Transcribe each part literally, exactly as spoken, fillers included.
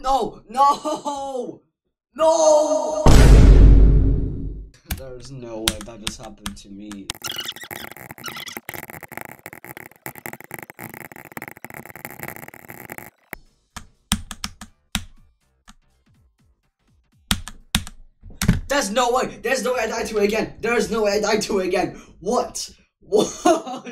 no, no, no! There's no way that just happened to me. There's no way, there's no way I died to it again. There's no way I died to it again. What? What?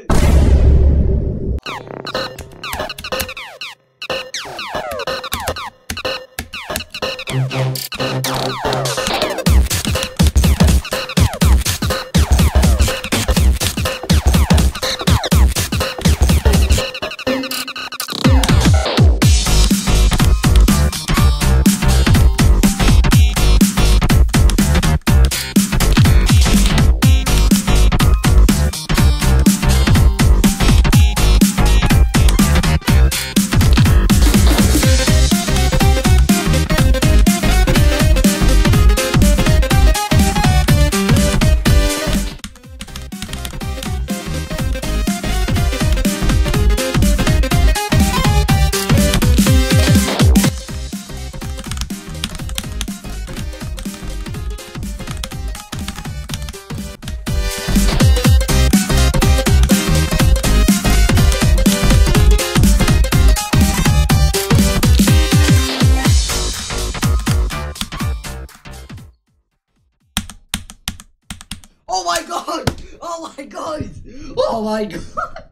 Oh my god! Oh my god! Oh my god!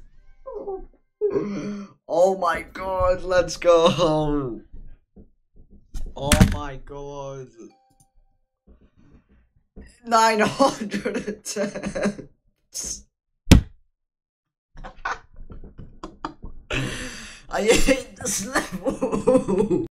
Oh my god, let's go home. Oh my god. nine hundred attempts. I hate this level.